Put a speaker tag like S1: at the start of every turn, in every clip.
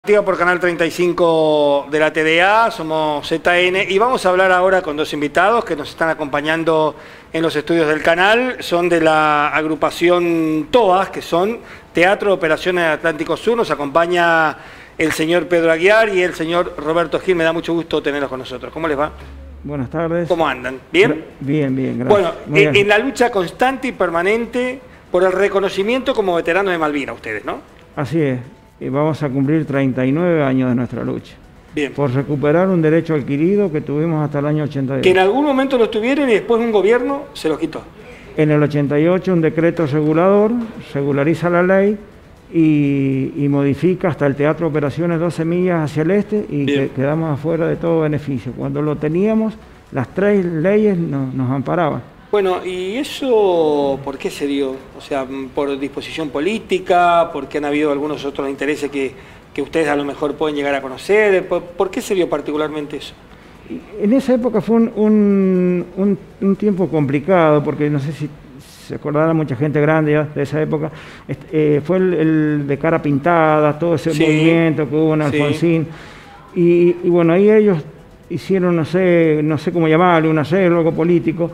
S1: Por Canal 35 de la TDA, somos ZN y vamos a hablar ahora con dos invitados que nos están acompañando en los estudios del canal. Son de la agrupación TOAS, que son Teatro de Operaciones Atlántico Sur. Nos acompaña el señor Pedro Aguiar y el señor Roberto Gil. Me da mucho gusto tenerlos con nosotros. ¿Cómo les va?
S2: Buenas tardes.
S1: ¿Cómo andan? ¿Bien?
S2: Bien, bien, gracias.
S1: Bueno, en la lucha constante y permanente por el reconocimiento como veteranos de Malvinas, ustedes, ¿no?
S2: Así es. Y vamos a cumplir 39 años de nuestra lucha.
S1: Bien.
S2: Por recuperar un derecho adquirido que tuvimos hasta el año 82.
S1: Que en algún momento lo tuvieron y después un gobierno se los quitó.
S2: En el 88 un decreto regulador regulariza la ley y modifica hasta el Teatro de Operaciones 12 millas hacia el este y quedamos afuera de todo beneficio. Cuando lo teníamos, las tres leyes nos amparaban.
S1: Bueno, ¿y eso por qué se dio? O sea, ¿por disposición política? ¿Porque han habido algunos otros intereses que ustedes a lo mejor pueden llegar a conocer? ¿Por qué se dio particularmente eso?
S2: En esa época fue un tiempo complicado, porque no sé si se acordará mucha gente grande ya de esa época. Fue el de cara pintada, todo ese movimiento que hubo en Alfonsín. Y bueno, ahí ellos hicieron, no sé cómo llamarlo, un arreglo, algo político,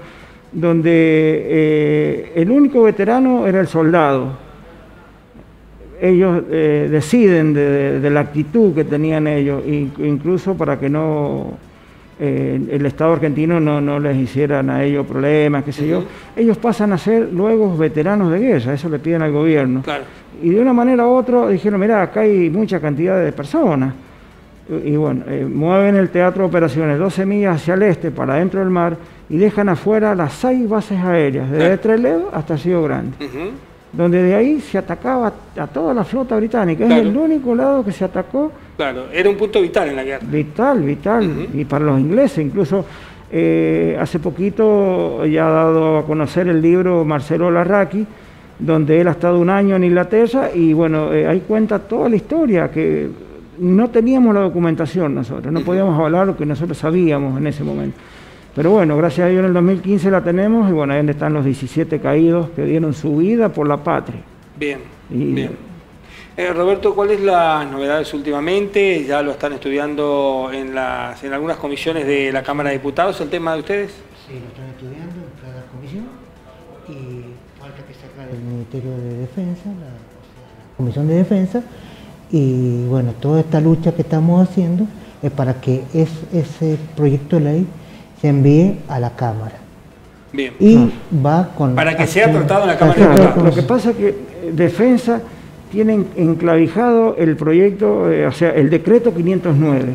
S2: donde el único veterano era el soldado. Ellos deciden de la actitud que tenían ellos, incluso para que no el Estado argentino no les hicieran a ellos problemas, qué sé yo. Ellos pasan a ser luego veteranos de guerra, eso le piden al gobierno.
S1: Claro.
S2: Y de una manera u otra dijeron, mirá, acá hay mucha cantidad de personas. Y bueno, mueven el Teatro de Operaciones 12 millas hacia el este, para dentro del mar, y dejan afuera las 6 bases aéreas, desde Trelew hasta Río Grande, donde de ahí se atacaba a toda la flota británica. Es el único lado que se atacó.
S1: Claro, era un punto vital en la guerra.
S2: Vital, y para los ingleses. Incluso hace poquito ya ha dado a conocer el libro Marcelo Larraqui, donde él ha estado un año en Inglaterra, y bueno, ahí cuenta toda la historia, que no teníamos la documentación nosotros, no podíamos hablar lo que nosotros sabíamos en ese momento. Pero bueno, gracias a Dios en el 2015 la tenemos, y bueno, ahí donde están los 17 caídos que dieron su vida por la patria.
S1: Bien, bien. Roberto, ¿cuáles las novedades últimamente? ¿Ya lo están estudiando en algunas comisiones de la Cámara de Diputados el tema de ustedes?
S3: Sí, lo están estudiando en cada comisión, y falta que sacar el Ministerio de Defensa, la Comisión de Defensa, y bueno, toda esta lucha que estamos haciendo es para que ese proyecto de ley se envíe a la Cámara.
S1: Bien.
S3: Y va con...
S1: Para que sea tratado en la Cámara
S2: de Diputados. Lo que pasa es que Defensa tiene enclavijado el proyecto, o sea, el decreto 509,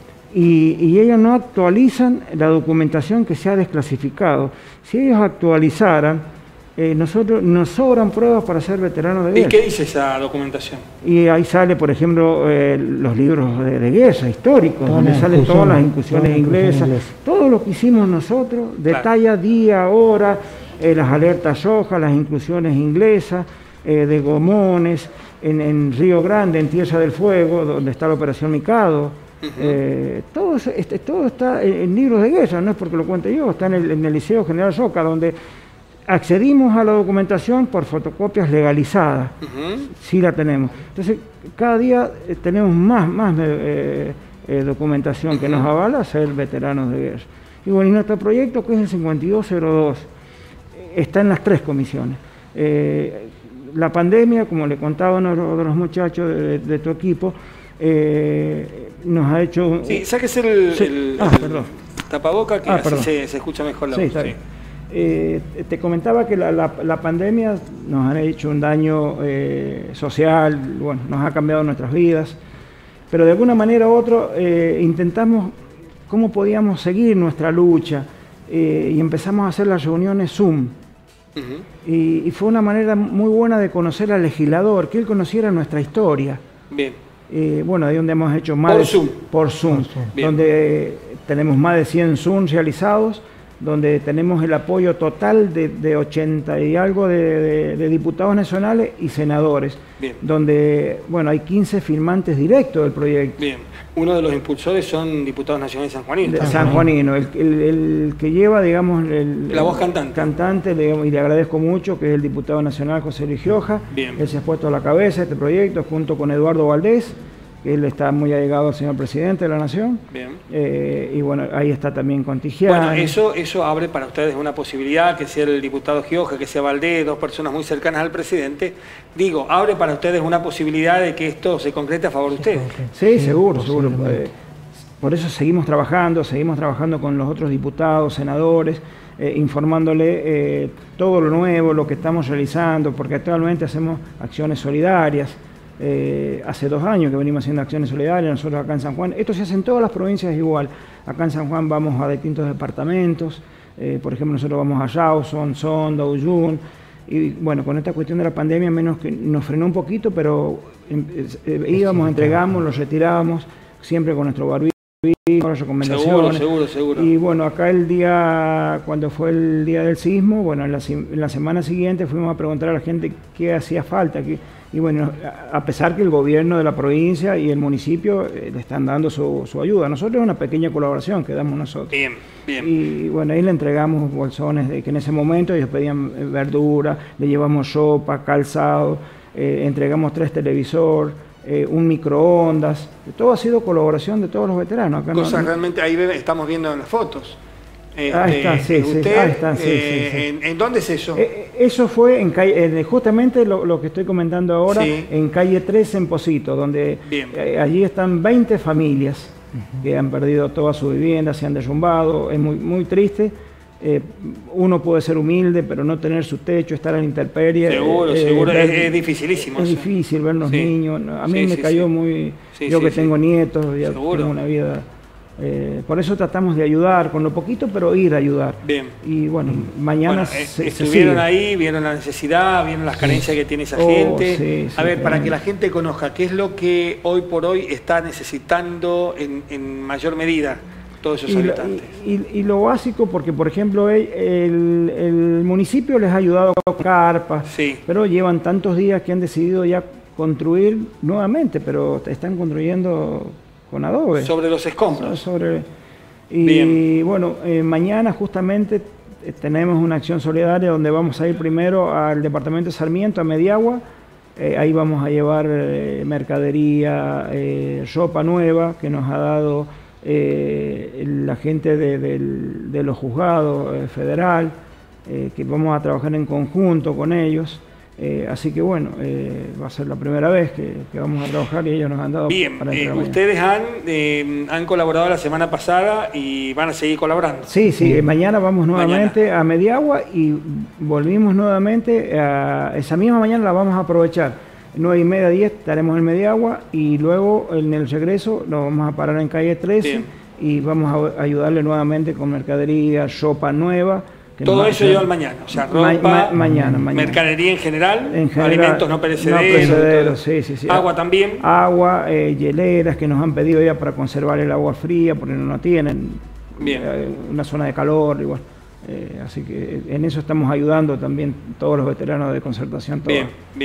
S2: y ellos no actualizan la documentación que se ha desclasificado. Si ellos actualizaran, nosotros nos sobran pruebas para ser veteranos de guerra.
S1: ¿Y qué dice esa documentación?
S2: Y ahí sale, por ejemplo, los libros de guerra históricos, donde salen todas las incursiones inglesas. Todo lo que hicimos nosotros detalla día, hora, las alertas rojas, las inclusiones inglesas, de Gomones, en Río Grande, en Tierra del Fuego, donde está la Operación Mikado. Todo está en libros de guerra, no es porque lo cuente yo, está en el Liceo General Roca, donde accedimos a la documentación por fotocopias legalizadas. Sí la tenemos. Entonces, cada día tenemos más documentación que nos avala a ser veteranos de guerra. Y bueno, y nuestro proyecto, que es el 5202, está en las 3 comisiones. La pandemia, como le contaba uno de los muchachos de tu equipo, nos ha hecho...
S1: Sí, sáquese el tapaboca, que así se escucha mejor la voz.
S2: Está bien. Te comentaba que la pandemia nos ha hecho un daño social, bueno, nos ha cambiado nuestras vidas, pero de alguna manera u otra intentamos cómo podíamos seguir nuestra lucha, y empezamos a hacer las reuniones Zoom. Y fue una manera muy buena de conocer al legislador, que él conociera nuestra historia.
S1: Bien.
S2: Bueno, ahí donde hemos hecho más por Zoom, donde tenemos más de 100 Zoom realizados, donde tenemos el apoyo total de 80 y algo de diputados nacionales y senadores.
S1: Bien.
S2: Donde, bueno, hay 15 firmantes directos del proyecto.
S1: Bien. Uno de los impulsores son diputados nacionales sanjuaninos.
S2: Sanjuanino, el que lleva, digamos,
S1: la voz cantante.
S2: Digamos, y le agradezco mucho, que es el diputado nacional José Luis Gioja.
S1: Bien.
S2: Él se ha puesto a la cabeza de este proyecto junto con Eduardo Valdés. que él está muy allegado al señor presidente de la Nación.
S1: Bien.
S2: Y bueno, ahí está también Contigiano.
S1: Bueno, eso abre para ustedes una posibilidad, que sea el diputado Gioja, que sea Valdés, dos personas muy cercanas al presidente. Digo, abre para ustedes una posibilidad de que esto se concrete a favor de ustedes.
S2: Sí, seguro, seguro. Por eso seguimos trabajando con los otros diputados, senadores, informándole todo lo nuevo, lo que estamos realizando, porque actualmente hacemos acciones solidarias. Hace 2 años que venimos haciendo acciones solidarias, nosotros acá en San Juan. Esto se hace en todas las provincias igual. Acá en San Juan vamos a distintos departamentos, por ejemplo, nosotros vamos a Rawson, Sonda, Uyun, y bueno, con esta cuestión de la pandemia menos que nos frenó un poquito, pero íbamos, entregamos, los retirábamos, siempre con nuestro barbijo, con las recomendaciones.
S1: Seguro.
S2: Y bueno, acá cuando fue el día del sismo, bueno, en la semana siguiente fuimos a preguntar a la gente qué hacía falta, y bueno, a pesar que el gobierno de la provincia y el municipio le están dando su ayuda. Nosotros es una pequeña colaboración que damos nosotros.
S1: Bien.
S2: Y bueno, ahí le entregamos bolsones que en ese momento ellos pedían verdura, le llevamos ropa, calzado, entregamos 3 televisores, un microondas. Todo ha sido colaboración de todos los veteranos. Acá
S1: realmente ahí estamos viendo en las fotos.
S2: Ahí está,
S1: ¿En dónde es eso?
S2: Eso fue en calle, justamente lo que estoy comentando ahora,
S1: sí.
S2: En calle 3 en Pocito, donde allí están 20 familias que han perdido toda su vivienda, se han derrumbado. Es muy, muy triste. Uno puede ser humilde, pero no tener su techo, estar en la intemperie.
S1: Seguro, es dificilísimo.
S2: Es difícil ver los niños. A mí me cayó muy... yo que tengo nietos, ya tengo una vida... por eso tratamos de ayudar con lo poquito, pero ir a ayudar.
S1: Bien.
S2: Y bueno, mañana
S1: estuvieron ahí, vieron la necesidad, vieron las carencias que tiene esa gente. A ver, para que la gente conozca, ¿qué es lo que hoy por hoy está necesitando en mayor medida todos esos habitantes?
S2: Y lo básico, porque por ejemplo el municipio les ha ayudado con carpas, pero llevan tantos días que han decidido ya construir nuevamente, pero están construyendo con adobe.
S1: Sobre los escombros.
S2: Y bueno, mañana justamente tenemos una acción solidaria donde vamos a ir primero al departamento de Sarmiento, a Mediagua. Ahí vamos a llevar mercadería, ropa nueva que nos ha dado la gente de los juzgados federal, que vamos a trabajar en conjunto con ellos. Así que bueno, va a ser la primera vez que vamos a trabajar y ellos nos han dado...
S1: Bien, ustedes han colaborado la semana pasada y van a seguir colaborando.
S2: Sí, mañana vamos nuevamente a Mediagua y volvimos nuevamente, esa misma mañana la vamos a aprovechar. 9:30, 10 estaremos en Mediagua y luego en el regreso nos vamos a parar en calle 13 Bien. Y vamos a ayudarle nuevamente con mercadería, ropa nueva.
S1: Todo eso lleva al mañana, o sea, ropa,
S2: mañana.
S1: Mercadería en general, alimentos no perecederos,
S2: sí.
S1: Agua también.
S2: Agua, hieleras que nos han pedido ya para conservar el agua fría, porque no tienen.
S1: Bien.
S2: Una zona de calor, igual. Así que en eso estamos ayudando también todos los veteranos de Concertación.
S1: Bien.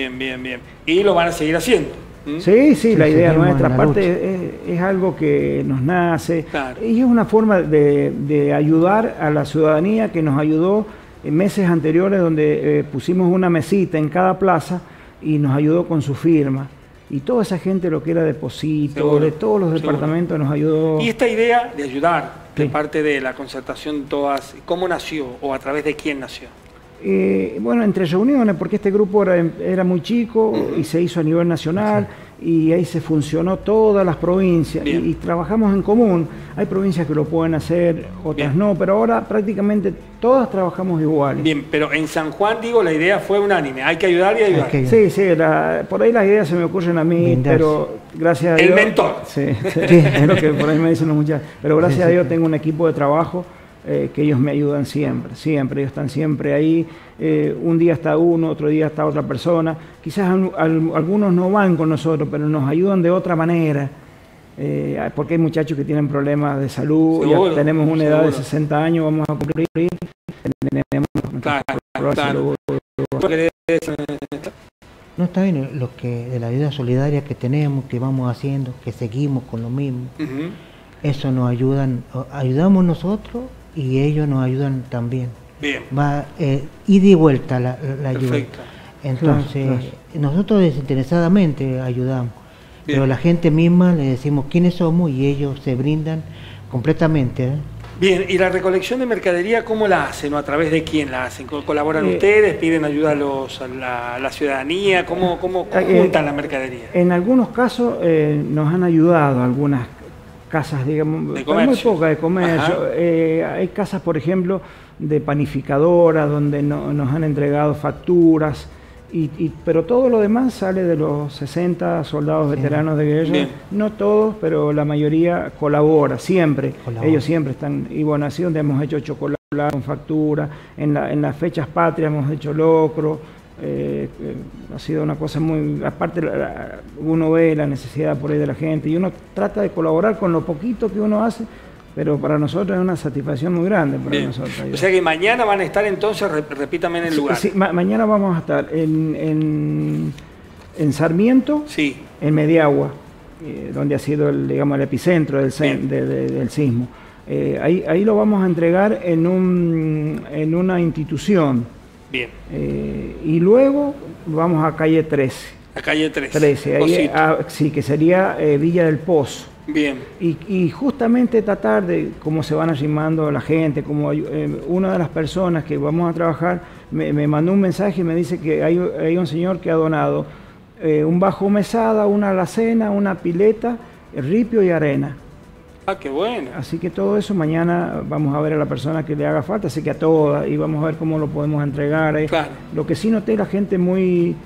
S1: Y lo van a seguir haciendo.
S2: Sí, la idea nuestra, aparte es algo que nos nace, claro. Y es una forma de ayudar a la ciudadanía que nos ayudó en meses anteriores donde pusimos una mesita en cada plaza y nos ayudó con su firma. Y toda esa gente, lo que era Deposito, de todos los departamentos nos ayudó.
S1: Y esta idea de ayudar de parte de la Concertación Toas, ¿cómo nació o a través de quién nació?
S2: Bueno, entre reuniones, porque este grupo era muy chico y se hizo a nivel nacional y ahí se funcionó todas las provincias y trabajamos en común. Hay provincias que lo pueden hacer, otras no, pero ahora prácticamente todas trabajamos igual.
S1: Bien, pero en San Juan, digo, la idea fue unánime, hay que ayudar y ayudar.
S2: Sí, por ahí las ideas se me ocurren a mí, pero gracias a Dios...
S1: El mentor.
S2: Sí, es lo que por ahí me dicen los muchachos. Pero gracias a Dios tengo un equipo de trabajo que ellos me ayudan siempre, ellos están siempre ahí. Un día está uno, otro día está otra persona. Quizás algunos no van con nosotros, pero nos ayudan de otra manera, porque hay muchachos que tienen problemas de salud, ya tenemos una edad de 60 años, vamos a cumplir, tenemos problemas de salud.
S3: No, está bien, lo que de la ayuda solidaria que tenemos, que vamos haciendo, que seguimos con lo mismo, eso nos ayudamos nosotros y ellos nos ayudan también.
S1: Bien.
S3: Va ida y vuelta la ayuda.
S1: Perfecto.
S3: Entonces, nosotros desinteresadamente ayudamos. pero la gente misma le decimos quiénes somos y ellos se brindan completamente.
S1: Bien, ¿y la recolección de mercadería cómo la hacen o a través de quién la hacen? ¿Colaboran ustedes? ¿Piden ayuda a la ciudadanía? ¿Cómo juntan la mercadería?
S2: En algunos casos nos han ayudado algunas casas, digamos,
S1: de comercio.
S2: Muy pocas de comercio. Hay casas, por ejemplo, de panificadoras donde nos han entregado facturas. Pero todo lo demás sale de los 60 soldados veteranos de guerra. Bien. No todos, pero la mayoría colabora, siempre. Ellos siempre están. Y bueno, así donde hemos hecho chocolate con factura, en las fechas patrias hemos hecho locro. Ha sido una cosa muy... Aparte, uno ve la necesidad por ahí de la gente y uno trata de colaborar con lo poquito que uno hace. Pero para nosotros es una satisfacción muy grande. Para nosotros.
S1: O sea que mañana van a estar entonces, repítame en el lugar.
S2: Sí, mañana vamos a estar en Sarmiento,
S1: sí,
S2: en Mediagua, donde ha sido el epicentro del sismo. Ahí lo vamos a entregar en una institución.
S1: Bien.
S2: Y luego vamos a calle 13.
S1: A calle 13.
S2: Ahí, sí, que sería Villa del Pozo.
S1: Bien.
S2: Y justamente esta tarde, como se van arrimando la gente, como una de las personas que vamos a trabajar me mandó un mensaje y me dice que hay un señor que ha donado un bajo mesada, una alacena, una pileta, ripio y arena.
S1: Ah, qué bueno.
S2: Así que todo eso mañana vamos a ver a la persona que le haga falta, así que a todas, y vamos a ver cómo lo podemos entregar.
S1: Claro.
S2: Lo que sí noté, la gente muy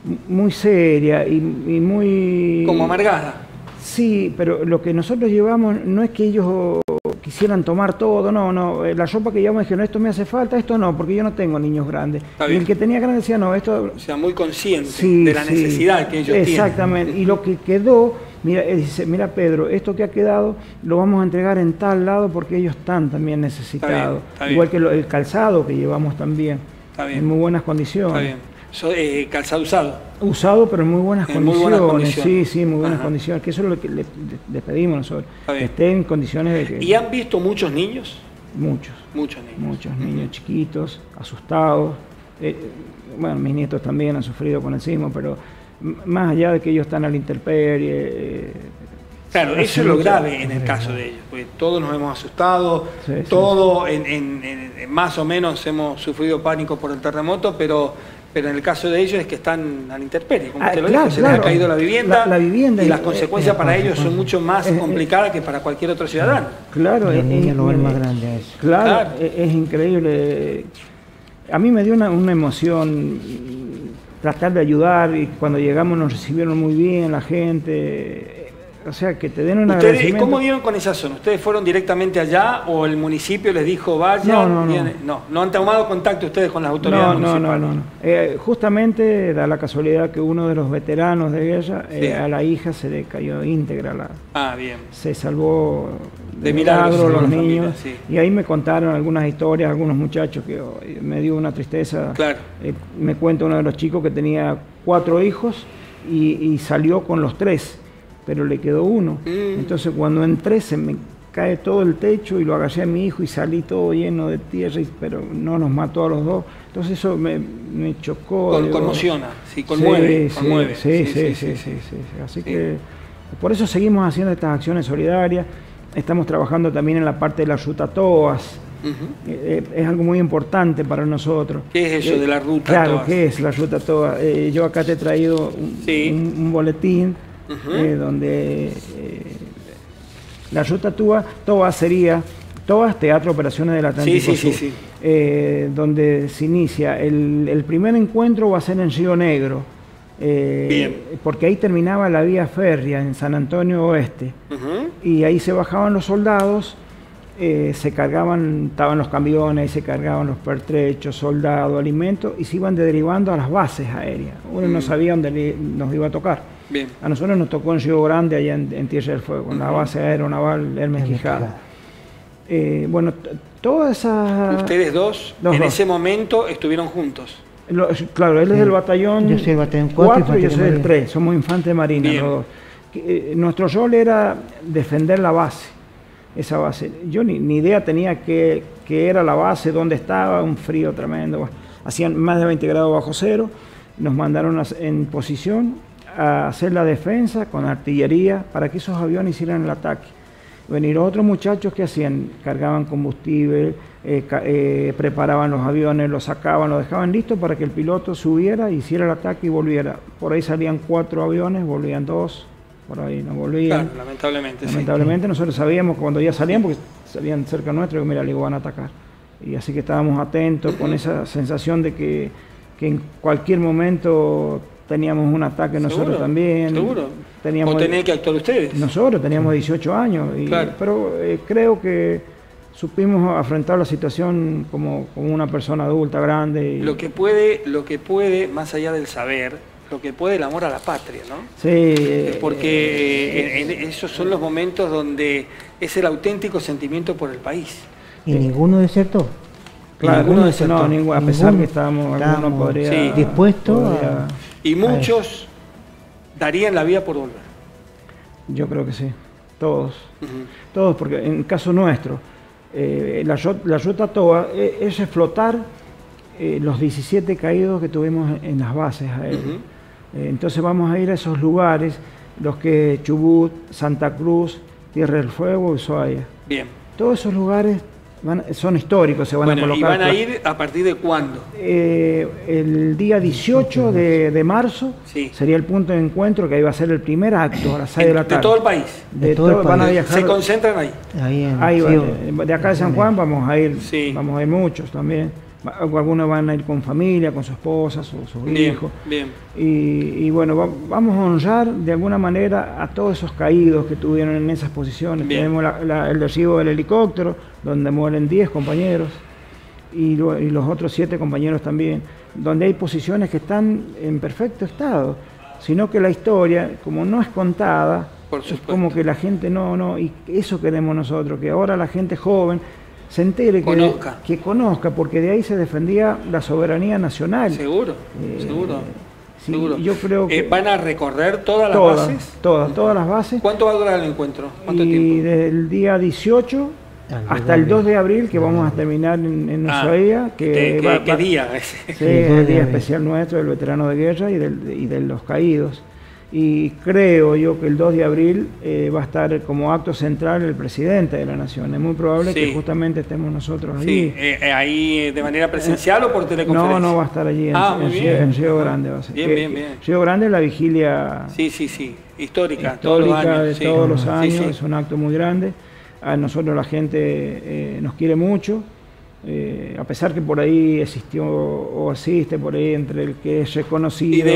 S2: seria y muy...
S1: Como amargada.
S2: Sí, pero lo que nosotros llevamos no es que ellos quisieran tomar todo, no. La ropa que llevamos dijeron, esto me hace falta, esto no, porque yo no tengo niños grandes. Y el que tenía grandes decía, no, esto...
S1: O sea, muy consciente de la necesidad que ellos tienen.
S2: Exactamente, y lo que quedó, dice, mira Pedro, esto que ha quedado lo vamos a entregar en tal lado porque ellos están también necesitados.
S1: Está bien.
S2: Igual que el calzado que llevamos también, en muy buenas condiciones.
S1: Está bien. Calzado usado.
S2: Usado, pero en muy buenas condiciones.
S1: Muy buenas condiciones.
S2: Sí, muy buenas condiciones. Que eso es lo que les pedimos nosotros. Que estén en condiciones de que...
S1: ¿Y han visto muchos niños?
S2: Muchos niños chiquitos, asustados. Bueno, mis nietos también han sufrido con el sismo, pero más allá de que ellos están a la intemperie...
S1: Claro, eso es lo grave en el caso de ellos, porque todos nos hemos asustado, todos más o menos hemos sufrido pánico por el terremoto, pero en el caso de ellos es que están a la intemperie, como usted lo dijo, se les ha caído la vivienda, y las consecuencias para ellos son mucho más complicadas que para cualquier otro ciudadano.
S2: Claro,
S3: el niño lo ve más grande eso.
S2: Claro, es increíble. A mí me dio una emoción tratar de ayudar, y cuando llegamos nos recibieron muy bien la gente. O sea, que te den un agradecimiento.
S1: ¿Cómo dieron con esa zona? ¿Ustedes fueron directamente allá o el municipio les dijo vayan? No han tomado contacto ustedes con las autoridades municipales.
S2: No. Justamente da la casualidad que uno de los veteranos de guerra, a la hija se le cayó íntegra.
S1: Bien.
S2: Se salvó
S1: de milagro
S2: los niños.
S1: Familia,
S2: y ahí me contaron algunas historias, algunos muchachos que me dio una tristeza.
S1: Claro.
S2: Me cuenta uno de los chicos que tenía 4 hijos y salió con los 3. Pero le quedó uno. Entonces cuando entré se me cae todo el techo y lo agarré a mi hijo y salí todo lleno de tierra, pero no nos mató a los dos. Entonces eso me chocó.
S1: Conmociona, conmueve.
S2: Sí. Así que por eso seguimos haciendo estas acciones solidarias. Estamos trabajando también en la parte de la ruta TOAS. Es algo muy importante para nosotros.
S1: ¿Qué es eso de la ruta
S2: TOAS?
S1: Claro,
S2: ¿qué es la ruta TOAS? Yo acá te he traído un boletín donde la ruta TOAS sería Teatro Operaciones del Atlántico Sur, donde se inicia. El primer encuentro va a ser en Río Negro, porque ahí terminaba la vía férrea en San Antonio Oeste, y ahí se bajaban los soldados, se cargaban, estaban los camiones, ahí se cargaban los pertrechos, soldados, alimentos, y se iban derivando a las bases aéreas. Uno no sabía dónde nos iba a tocar.
S1: Bien.
S2: A nosotros nos tocó en Río Grande, allá en Tierra del Fuego, en la base aeronaval Hermes Quijada. Bueno, todas esas...
S1: Ustedes dos ese momento estuvieron juntos.
S2: Claro, él es del batallón,
S3: yo soy el batallón
S2: 4 y yo soy el 3, somos infantes de marina los dos. Nuestro rol era defender la base, esa base. Yo ni idea tenía qué era la base, dónde estaba, un frío tremendo. Hacían más de 20 grados bajo cero, nos mandaron en posición a hacer la defensa con artillería para que esos aviones hicieran el ataque. Bueno, y los otros muchachos, ¿qué hacían? Cargaban combustible, preparaban los aviones, los sacaban, los dejaban listos para que el piloto subiera, hiciera el ataque y volviera. Por ahí salían 4 aviones, volvían 2, por ahí no volvían.
S1: Claro, lamentablemente.
S2: Lamentablemente
S1: sí.
S2: Nosotros sabíamos cuando ya salían, porque salían cerca nuestro, que mira, le van a atacar. Y así que estábamos atentos con esa sensación de que en cualquier momento teníamos un ataque nosotros también.
S1: Seguro.
S2: Teníamos,
S1: o tenían que actuar ustedes.
S2: Nosotros teníamos 18 años,
S1: Claro.
S2: pero creo que supimos afrontar la situación como una persona adulta, grande.
S1: Lo que puede, más allá del saber, lo que puede el amor a la patria, ¿no?
S2: Sí.
S1: Porque esos son los momentos donde es el auténtico sentimiento por el país.
S3: Y ninguno desertó.
S2: Claro,
S1: ninguno desertó.
S2: No, a pesar que estábamos algunos podría,
S3: dispuestos
S1: y muchos darían la vida por volver.
S2: Yo creo que sí, todos. Todos, porque en el caso nuestro, la Ruta Toba es explotar los 17 caídos que tuvimos en las bases aéreas. Entonces vamos a ir a esos lugares, los que Chubut, Santa Cruz, Tierra del Fuego y Ushuaia.
S1: Bien.
S2: Todos esos lugares son históricos, se van a colocar.
S1: ¿Y van a ir a partir de cuándo?
S2: El día 18 de marzo sería el punto de encuentro, que ahí va a ser el primer acto a las 6 de la tarde.
S1: ¿De todo el país?
S3: De todo el país.
S2: Van a viajar.
S1: ¿Se concentran ahí?
S2: Ahí de acá de San Juan vamos a ir muchos también. Algunos van a ir con familia, con su esposa, sus hijos.
S1: Bien.
S2: Y bueno, vamos a honrar de alguna manera a todos esos caídos que tuvieron en esas posiciones.
S1: Bien.
S2: Tenemos el recibo del helicóptero, donde mueren 10 compañeros y los otros 7 compañeros también, donde hay posiciones que están en perfecto estado, sino que la historia, como no es contada, es como que la gente no, y eso queremos nosotros, que ahora la gente joven se entere, que conozca, porque de ahí se defendía la soberanía nacional.
S1: Seguro.
S2: Sí, yo creo que
S1: ¿van a recorrer todas las bases?
S2: Todas las bases.
S1: ¿Cuánto va a durar el encuentro? ¿Cuánto tiempo?
S2: Y desde el día 18 hasta el 2 de abril, que vamos a terminar en Ushuaia.
S1: ¿Qué día?
S2: Sí, es el día especial nuestro, del veterano de guerra y de los caídos. Y creo yo que el 2 de abril va a estar como acto central el presidente de la Nación. Es muy probable que justamente estemos nosotros allí.
S1: Sí, ¿ahí de manera presencial o por teleconferencia?
S2: No va a estar allí en Río Grande. Va a ser.
S1: Bien.
S2: Río Grande, la vigilia
S1: histórica
S2: todos los años,
S1: de
S2: todos los años. Es un acto muy grande. A nosotros la gente nos quiere mucho. A pesar que por ahí existió o existe por ahí entre el que es reconocido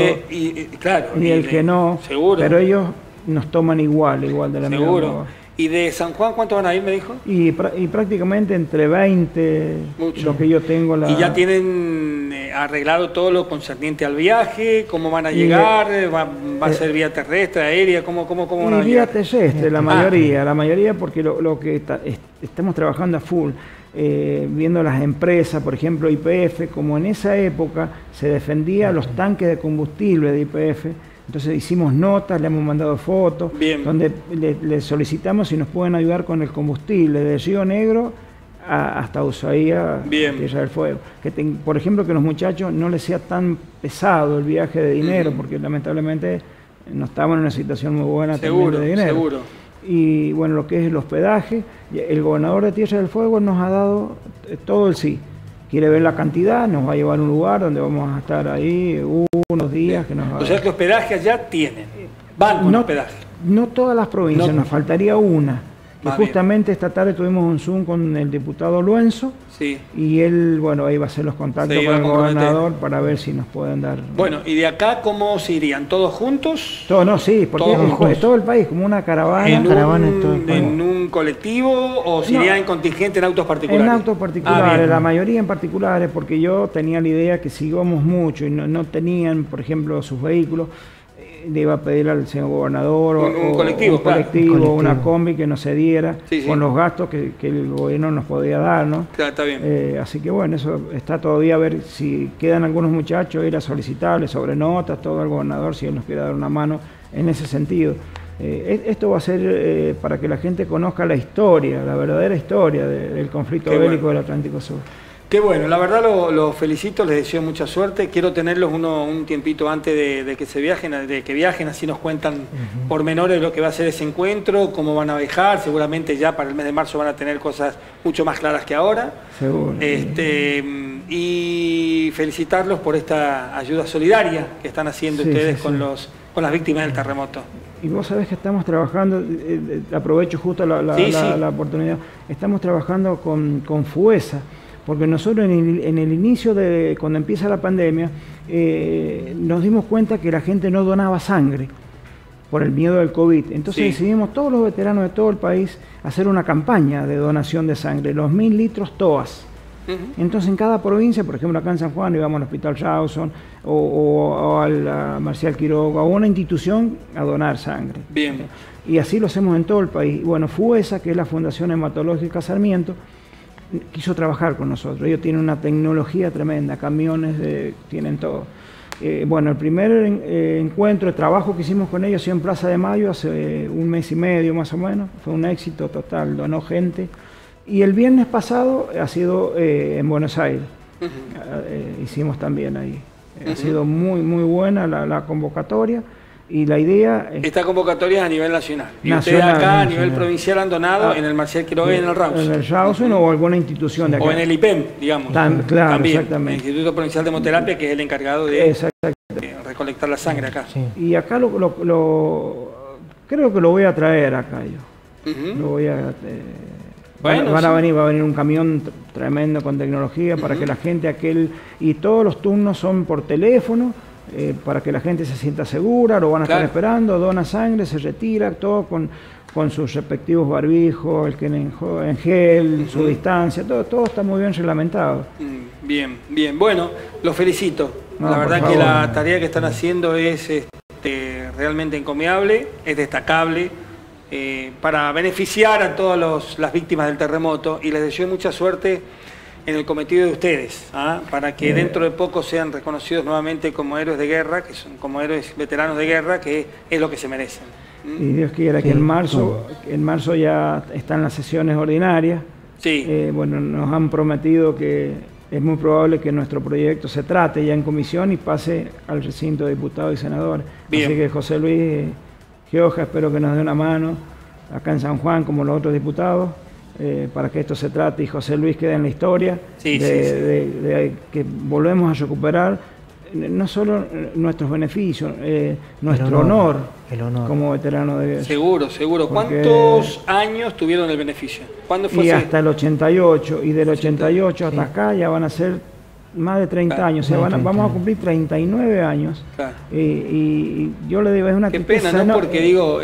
S2: y el que no,
S1: seguro.
S2: Pero ellos nos toman igual de la misma manera.
S1: ¿Y de San Juan cuánto van a ir, me dijo?
S2: Y prácticamente entre 20, lo que yo tengo.
S1: ¿Y ya tienen arreglado todo lo concerniente al viaje? ¿Cómo van a llegar? ¿Va a ser vía terrestre, aérea? ¿Cómo van a llegar?
S2: Vía terrestre, la mayoría, porque lo que estamos trabajando a full. Viendo las empresas, por ejemplo YPF, como en esa época se defendía los tanques de combustible de YPF, entonces hicimos notas, le hemos mandado fotos, donde le solicitamos si nos pueden ayudar con el combustible de Río Negro hasta Ushuaia, Tierra del Fuego. Por ejemplo, que los muchachos no les sea tan pesado el viaje de dinero, porque lamentablemente no estamos en una situación muy buena también de dinero.
S1: Seguro.
S2: Y bueno, lo que es el hospedaje, el gobernador de Tierra del Fuego nos ha dado todo el sí. Quiere ver la cantidad, nos va a llevar a un lugar donde vamos a estar ahí unos días.
S1: O sea que hospedaje allá tienen, van con hospedaje.
S2: No todas las provincias, nos faltaría una. Que justamente esta tarde tuvimos un Zoom con el diputado Luenzo, y él, bueno, ahí va a hacer los contactos con el gobernador para ver si nos pueden dar.
S1: Bueno, ¿y de acá cómo se irían? ¿Todos juntos?
S2: Porque es todo el país, como una caravana.
S1: ¿En un colectivo o se irían en contingente en autos particulares?
S2: En autos particulares, la mayoría en particulares, porque yo tenía la idea que si íbamos mucho y no tenían, por ejemplo, sus vehículos, le iba a pedir al señor gobernador
S1: un colectivo,
S2: una combi que nos cediera con los gastos que el gobierno nos podía dar, ¿no?
S1: Claro, está bien.
S2: Así que bueno, eso está todavía a ver si quedan algunos muchachos, ir a solicitarle sobre notas, todo al gobernador, si él nos quiere dar una mano en ese sentido. Esto va a ser para que la gente conozca la historia, la verdadera historia del conflicto bélico del Atlántico Sur.
S1: Qué bueno, la verdad los felicito, les deseo mucha suerte. Quiero tenerlos un tiempito antes de que se viajen, de que viajen, así nos cuentan pormenores de lo que va a ser ese encuentro, cómo van a viajar. Seguramente ya para el mes de marzo van a tener cosas mucho más claras que ahora.
S2: Seguro.
S1: Y felicitarlos por esta ayuda solidaria que están haciendo ustedes con las víctimas del terremoto.
S2: Y vos sabés que estamos trabajando, aprovecho justo la oportunidad, estamos trabajando con FUESA, porque nosotros en el inicio cuando empieza la pandemia, nos dimos cuenta que la gente no donaba sangre por el miedo del COVID. Entonces decidimos todos los veteranos de todo el país hacer una campaña de donación de sangre, los 1000 litros TOAS. Entonces en cada provincia, por ejemplo acá en San Juan íbamos al Hospital Rawson o al Marcial Quiroga o a una institución a donar sangre.
S1: Bien.
S2: Y así lo hacemos en todo el país. Bueno, FUESA, que es la Fundación Hematológica Sarmiento, quiso trabajar con nosotros. Ellos tienen una tecnología tremenda, camiones, tienen todo. Bueno, el primer encuentro de trabajo que hicimos con ellos en Plaza de Mayo hace un mes y medio más o menos, fue un éxito total, donó gente. Y el viernes pasado ha sido en Buenos Aires, hicimos también ahí. Ha sido muy buena la convocatoria y la idea...
S1: Esta convocatoria es a nivel nacional. Y ustedes acá a nivel provincial han donado en el Marcial Quiroga y en el Rawson.
S2: En el Rawson o alguna institución de acá.
S1: O en el IPEM, digamos.
S2: Claro,
S1: también,
S2: exactamente.
S1: El Instituto Provincial de Hemoterapia, que es el encargado de recolectar la sangre acá.
S2: Sí. Y acá creo que lo voy a traer acá yo. Lo voy a... Bueno, va a venir un camión tremendo con tecnología para que la gente y todos los turnos son por teléfono, para que la gente se sienta segura, lo van a estar esperando, dona sangre, se retira, todo con sus respectivos barbijos, el que en gel, su distancia, todo está muy bien reglamentado.
S1: Bien. Bueno, los felicito. La verdad que la tarea que están haciendo es realmente encomiable, es destacable. Para beneficiar a todas las víctimas del terremoto, y les deseo mucha suerte en el cometido de ustedes, para que dentro de poco sean reconocidos nuevamente como héroes de guerra, que son como héroes veteranos de guerra, que es lo que se merecen.
S2: Y Dios quiera que en marzo ya están las sesiones ordinarias. Bueno, nos han prometido que es muy probable que nuestro proyecto se trate ya en comisión y pase al recinto de diputados y senadores. Así que José Luis Gioja, espero que nos dé una mano acá en San Juan como los otros diputados para que esto se trate y José Luis quede en la historia de que volvemos a recuperar no solo nuestros beneficios, nuestro honor como veterano de guerra.
S1: Seguro. ¿Cuántos años tuvieron el beneficio? ¿Cuándo fue?
S2: Y hasta el 88, y del 88 hasta acá ya van a ser más de 30 años, vamos a cumplir 39 años. Y yo le digo, es una tristeza.
S1: Qué pena, ¿no? Porque digo,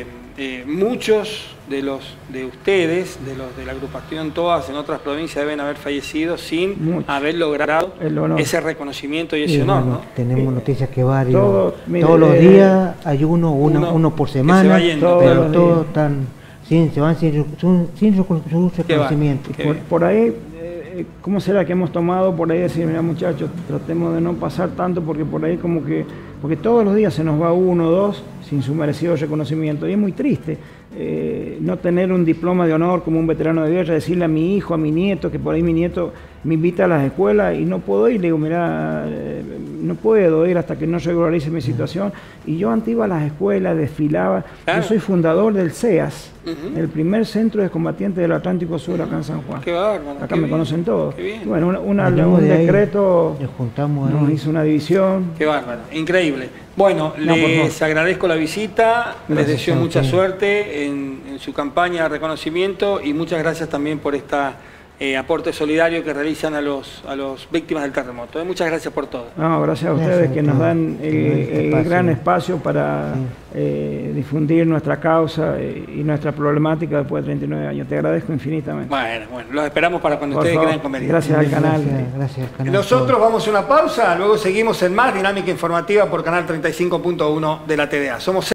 S1: muchos de ustedes, de los de la agrupación TOAS en otras provincias deben haber fallecido sin haber logrado ese reconocimiento y ese honor, ¿no?
S3: Tenemos noticias que varios, todos los días hay uno por semana, pero todos se van sin su reconocimiento.
S2: Por ahí, ¿cómo será que hemos tomado por ahí decir, mira muchachos, tratemos de no pasar tanto porque por ahí porque todos los días se nos va uno o dos sin su merecido reconocimiento y es muy triste no tener un diploma de honor como un veterano de guerra, decirle a mi hijo, a mi nieto, que por ahí mi nieto me invita a las escuelas y no puedo ir, le digo, mira, no puedo ir hasta que no regularice mi situación. Y yo antes iba a las escuelas, desfilaba. Yo soy fundador del CEAS, el primer centro de combatientes del Atlántico Sur acá en San Juan.
S1: Qué bárbaro.
S2: Acá me conocen todos. Bueno, un decreto nos hizo una división.
S1: Qué bárbaro, increíble. Bueno, les agradezco la visita, les deseo mucha suerte en su campaña de reconocimiento y muchas gracias también por este aporte solidario que realizan a los víctimas del terremoto. Muchas gracias por todo.
S2: No, gracias a ustedes que nos dan el gran espacio para difundir nuestra causa y nuestra problemática después de 39 años. Te agradezco infinitamente.
S1: Bueno, los esperamos para cuando ustedes crean conveniente.
S2: Gracias al canal.
S3: Gracias al canal.
S1: Nosotros vamos a una pausa, luego seguimos en más Dinámica Informativa por Canal 35.1 de la TDA. Somos